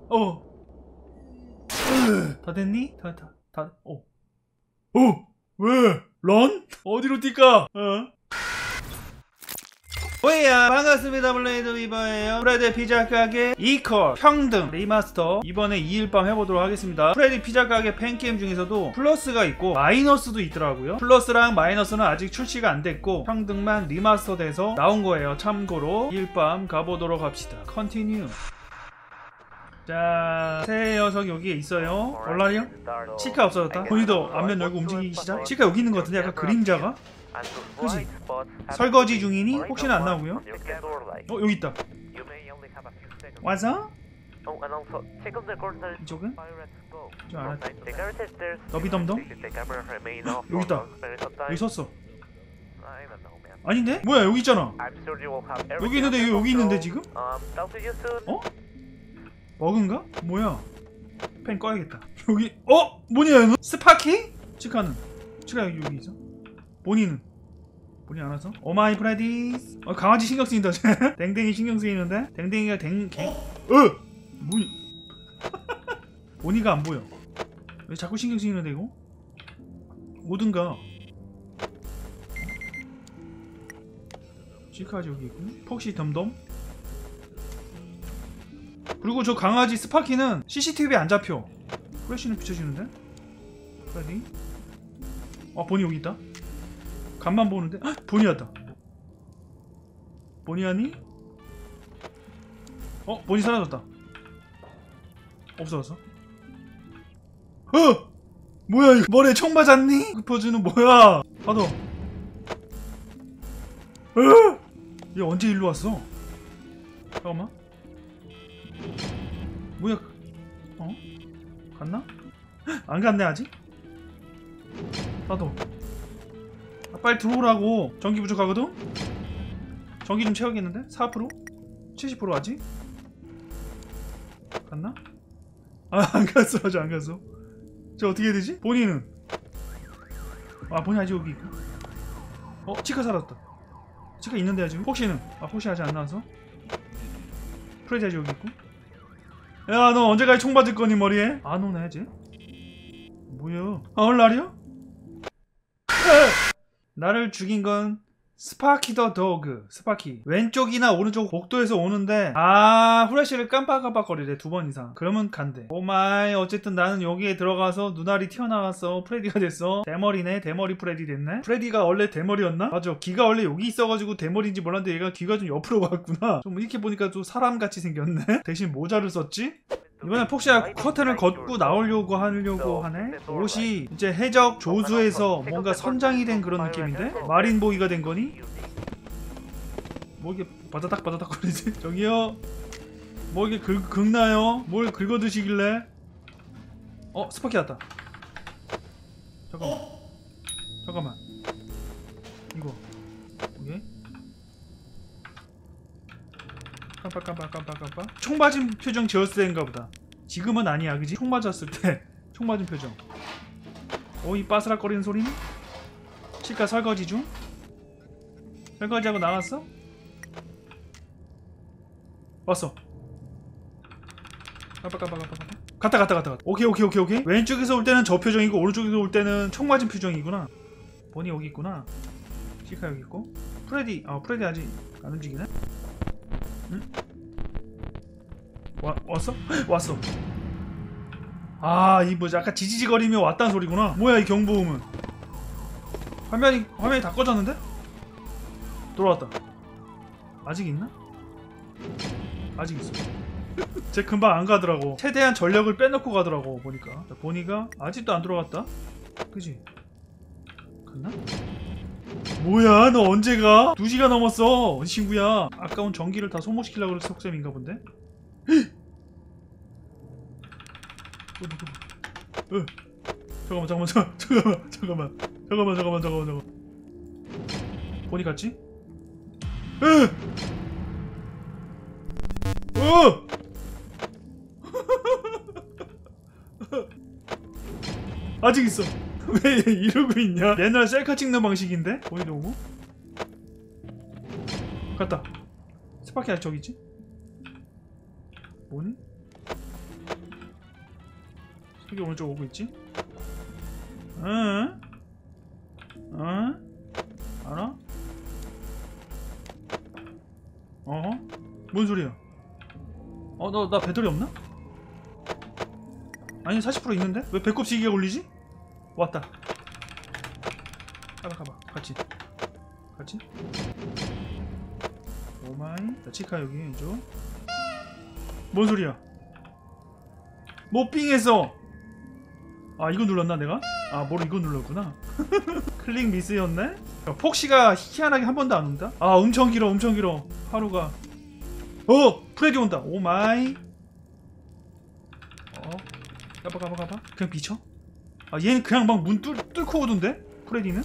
다 됐니? 왜? 런? 어디로 뛸까? 오예야 반갑습니다. 블레이드 위버예요. 프레드 피자 가게 이퀄 평등 리마스터 이번에 2일밤 해보도록 하겠습니다. 프레드 피자 가게 팬게임 중에서도 플러스가 있고 마이너스도 있더라고요. 플러스랑 마이너스는 아직 출시가 안 됐고 평등만 리마스터 돼서 나온 거예요. 참고로 2일밤 가보도록 합시다. 컨티뉴. 자, 새 녀석 여기에 있어요. 얼라리요? 치카 없어졌다. 본인도 앞면 열고 움직이기 시작. 치카 여기 있는 것 같은데 약간 그림자가? 그지? 설거지 중이니? 혹시나 안 나오고요? 여기 있다. 와서? 이쪽은? 저 알았다. 너비덤덤? 여기 있다. 여기 섰어. 아닌데? 뭐야 여기 있잖아. 여기 있는데 여기 있는데 지금? 어? 버그인가? 뭐야? 펜 꺼야겠다. 여기 뭐냐 이거? 스파키? 치카는? 치카 여기 있어? 본인은 안 와서? 오마이 프레디스. 강아지 신경 쓰인다. 댕댕이 신경 쓰이는데? 댕댕이가 뭐야? 보니가 안 보여. 왜 자꾸 신경 쓰이는데 이거? 뭐든가. 치카지 여기 있고. 폭시 덤덤. 그리고 저 강아지 스파키는 CCTV에 안 잡혀. 플래시는 비춰지는데? 프레디? 보니 여기 있다. 간만 보는데? 보니 왔다. 보니 왔니? 보니 사라졌다. 없어졌어. 뭐야 이거. 머리에 총 맞았니? 그 포즈는 뭐야? 받아. 얘 언제 일로 왔어? 잠깐만. 뭐야? 갔나? 안 갔네 아직? 나도. 빨리 들어오라고. 전기 부족하거든? 전기 좀 채워야겠는데? 4%? 70% 아직? 갔나? 안 갔어. 아직 안 갔어. 저 어떻게 해야 되지? 본인은? 본인 아직 여기 있고. 치카 살았다. 치카 있는데 아직? 폭시는? 폭시 아직 안 나와서? 프레디 아직 여기 있고. 야 너 언제까지 총 맞을 거니 머리에? 안 오네 쟤? 뭐야? 얼라리야? 나를 죽인 건 스파키 더 도그. 스파키 왼쪽이나 오른쪽 복도에서 오는데 후레쉬를 깜빡깜빡거리래 2번 이상. 그러면 간대. 오마이. 어쨌든 나는 여기에 들어가서 눈알이 튀어나왔어. 프레디가 됐어. 대머리네. 대머리 프레디 됐네. 프레디가 원래 대머리였나? 맞아. 귀가 원래 여기 있어가지고 대머리인지 몰랐는데 얘가 귀가 좀 옆으로 갔구나. 좀 이렇게 보니까 좀 사람같이 생겼네. 대신 모자를 썼지? 이번엔 폭시가 커튼을 걷고 나오려고 하네. 옷이 이제 해적 조수에서 뭔가 선장이 된 그런 느낌인데? 마린보이가 된 거니? 뭐 이게 바다닥 거리지? 저기요? 뭐 이게 긁나요? 뭘 긁어 드시길래? 스파키 왔다. 잠깐만. 이거 오케이. 깜빡. 총 맞은 표정 지었을 때인가 보다. 지금은 아니야 그지? 총 맞았을 때 총 맞은 표정. 이 바스락거리는 소리는? 치과 설거지 중? 설거지하고 나갔어? 왔어. 깜빡. 갔다. 오케이. 왼쪽에서 올 때는 저 표정이고 오른쪽에서 올 때는 총 맞은 표정이구나. 보니 여기 있구나. 치카 여기 있고. 프레디 아직 안 움직이네? 응? 왔어? 왔어. 이 뭐지 아까 지지직거리며 왔다는 소리구나. 뭐야 이 경보음은. 화면이 다 꺼졌는데? 돌아왔다. 아직 있나? 아직 있어. 쟤 금방 안 가더라고. 최대한 전력을 빼놓고 가더라고 보니까. 보니가 아직도 안 돌아갔다. 그지? 갔나? 뭐야 너 언제 가? 2시간 넘었어 친구야. 아까운 전기를 다 소모시키려고 그래서 속셈인가 본데? 잠깐만. 보니 갔지? 아직 있어. 왜 이러고 있냐? 옛날 셀카 찍는 방식인데? 보이도 오고? 갔다. 스파키 아직 저기 있지? 뭐니? 여기 오른쪽 오고 있지? 응? 응? 알아? 어허? 뭔 소리야? 나 배터리 없나? 아니 40% 있는데? 왜 배꼽 시계가 울리지? 왔다. 가봐 같이 오마이. 자 치카 여기 왼쪽. 뭔 소리야? 뭐 삥했어. 아 이거 눌렀나 내가? 아 뭘 이거 눌렀구나. 클릭 미스였네? 폭시가 희한하게 한 번도 안 온다? 아 엄청 길어 하루가. 프레디 온다. 오마이. 가봐 그냥 비쳐? 아 얘는 그냥 막 문 뚫고 오던데? 프레디는?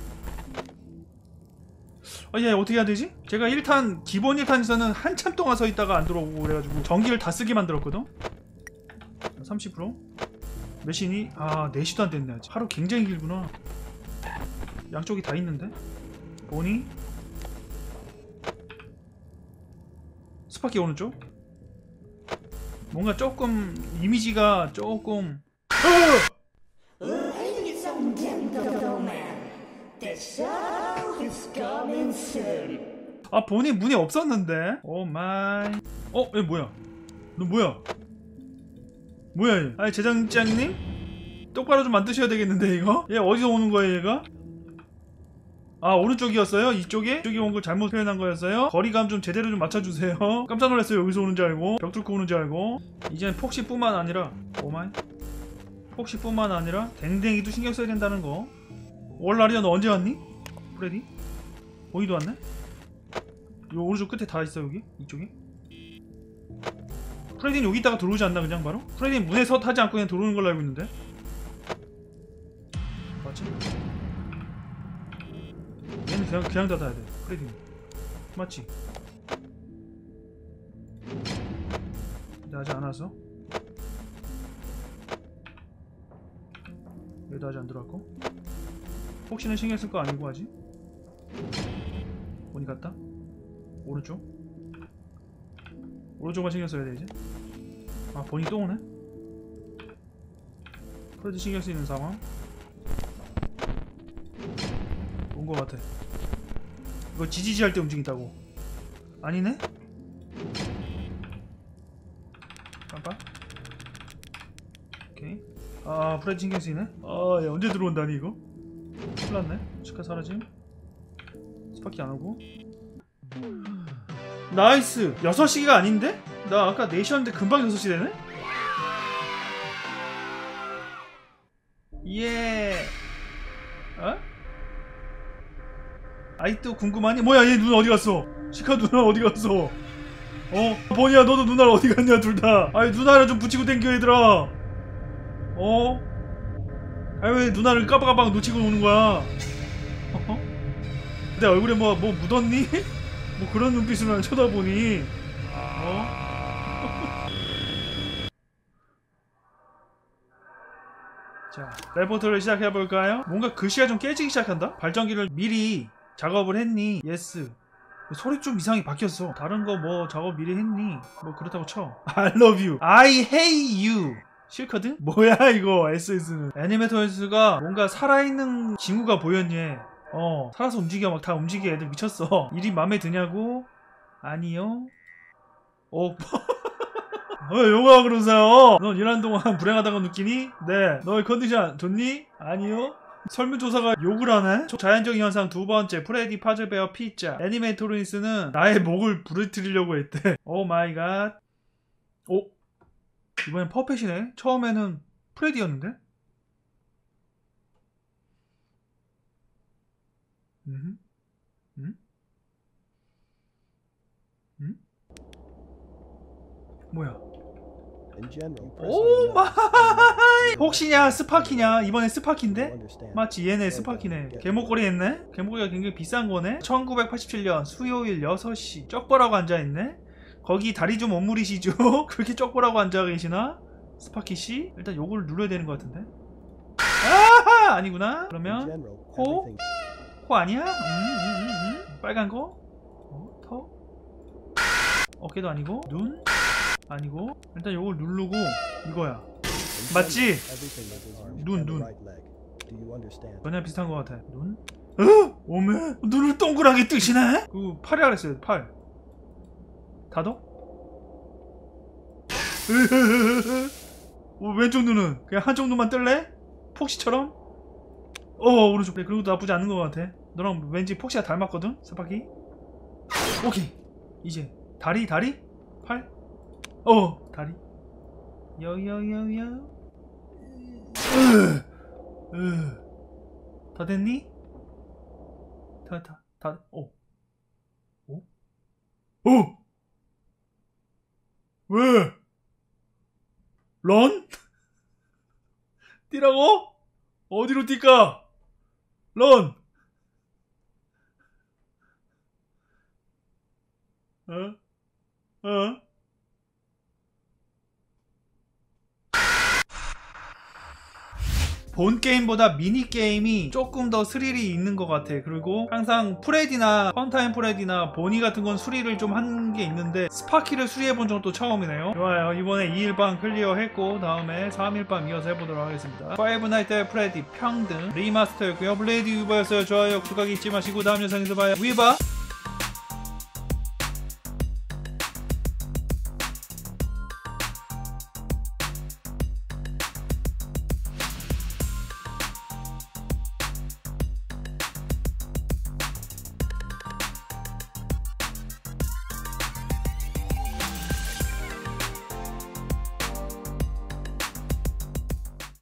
얘 어떻게 해야 되지? 제가 1탄 기본 1탄에서는 한참 동안 서 있다가 안 들어오고 그래가지고 전기를 다 쓰게 만들었거든? 30%? 몇 시니? 아 4시도 안 됐네 아직. 하루 굉장히 길구나. 양쪽이 다 있는데? 보니? 스파키 오른쪽? 뭔가 조금 이미지가 조금 Ladies and gentlemen, the show is coming soon. 아 보니 문이 없었는데. 오 마이. 얘 뭐야? 너 뭐야? 뭐야 얘? 아니 제장장님? 똑바로 좀 만드셔야 되겠는데 이거? 얘 어디서 오는 거예요 얘가? 아 오른쪽이었어요? 이쪽에 온 걸 잘못 표현한 거였어요? 거리감 좀 제대로 좀 맞춰주세요. 깜짝 놀랐어요. 여기서 오는 줄 알고 벽 뚫고 오는 줄 알고. 이제는 폭시뿐만 아니라 오마이 폭시뿐만 아니라 댕댕이도 신경 써야 된다는 거. 월날이야 너 언제 왔니? 프레디? 거기도 왔네? 요 오른쪽 끝에 다 있어 여기? 이쪽에? 프레디는 여기 있다가 들어오지 않나 그냥 바로? 프레디는 문에 서 타지 않고 그냥 들어오는 걸로 알고 있는데? 맞지? 얘는 그냥 닫아야 돼. 프레디는 맞지? 근데 아직 안 왔어? 얘도 아직 안 들어왔고? 혹시나 신경 쓸 거 아니고 아직? 보니 갔다? 오른쪽만 신경 써야 돼 이제? 아 보니 또 오네? 프레디 신경 쓰이는 상황? 온 거 같아. 이거 지지지 할 때 움직인다고. 아니네? 깜빡. 오케이. 아 프레디 신경 쓰이네? 아 야 언제 들어온다니 이거? 큰일 났네. 치카 사라짐. 스파키 안 오고. 나이스. 6시가 아닌데? 나 아까 4시였는데 금방 6시 되네? 예. 어? 아직도 궁금하니? 뭐야 얘 누나 어디 갔어? 치카 누나 어디 갔어? 버니야 너도 누나를 어디 갔냐 둘 다. 아니 누나를 좀 붙이고 댕겨 얘들아. 아니 왜 누나를 까박까박 놓치고 오는 거야? 내 얼굴에 뭐 묻었니? 뭐 그런 눈빛으로 난 쳐다보니. 자 레포트를 시작해볼까요? 뭔가 글씨가 좀 깨지기 시작한다? 발전기를 미리 작업을 했니? 예스. 소리 좀 이상하게 바뀌었어. 다른 거 뭐 작업 미리 했니? 뭐 그렇다고 쳐. I love you. I hate you. 싫거든? 뭐야 이거 SS는. 애니메이터스가 뭔가 살아있는 친구가 보였니? 살아서 움직여. 막 다 움직여. 애들 미쳤어. 일이 맘에 드냐고? 아니요. 왜 욕을 그러세요? 넌 일하는 동안 불행하다고 느끼니? 네. 너의 컨디션 좋니? 아니요. 설문조사가 욕을 하네? 자연적인 현상 두 번째. 프레디 파즈베어 피자. 애니메이토리스는 나의 목을 부르뜨리려고 했대. 오 마이 갓. 이번엔 퍼펫이네. 처음에는 프레디였는데? 뭐야? 오 마이. 혹시냐 스파키냐? 이번엔 스파키인데? 맞지 얘네 스파키네. 개목걸이 했네? 개목걸이가 굉장히 비싼 거네? 1987년 수요일 6시 쩍벌하고 앉아있네? 거기 다리 좀 오므리시죠? 그렇게 쩍벌하고 앉아 계시나? 스파키씨? 일단 요걸 눌러야 되는 것 같은데? 아하! 아니구나? 그러면 코? 코 아니야? 빨간 거? 턱? 어깨도 아니고? 눈? 아니고? 일단 요걸 누르고 이거야. 맞지? 눈. 전혀 비슷한 것 같아. 눈? 오메? 눈을 동그랗게 뜨시네? 그 팔이라 그랬어요. 팔. 다도? 왼쪽 눈은 그냥 한쪽 눈만 뜰래? 폭시처럼? 오른쪽. 그래, 그리고 나쁘지 않은 것 같아. 너랑 왠지 폭시가 닮았거든? 스파키? 오케이. 이제 다리? 팔? 다리. 여여여여. 다 됐니? 왜? 런? 뛰라고? 어디로 뛸까? 런! 본 게임보다 미니 게임이 조금 더 스릴이 있는 것 같아. 그리고 항상 프레디나 펀타임 프레디나 보니 같은 건 수리를 좀 한 게 있는데 스파키를 수리해본 적도 처음이네요. 좋아요. 이번에 2일방 클리어 했고 다음에 3일방 이어서 해보도록 하겠습니다. 파이브 나이트 앳 프레디 평등 리마스터였고요. 블레이드 위버였어요. 좋아요 구독하기 잊지 마시고 다음 영상에서 봐요. 위버